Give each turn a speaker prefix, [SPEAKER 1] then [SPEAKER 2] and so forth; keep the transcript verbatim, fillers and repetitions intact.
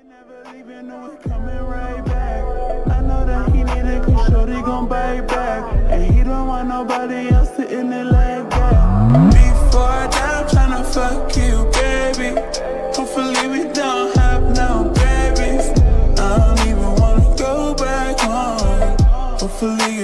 [SPEAKER 1] Never leaving, no, it's coming right back. I know that he need it, cause shorty gon' bite back. And he don't want nobody else sitting there like that. Before I die, I'm tryna fuck you, baby. Hopefully we don't have no babies. I don't even wanna go back home. Hopefully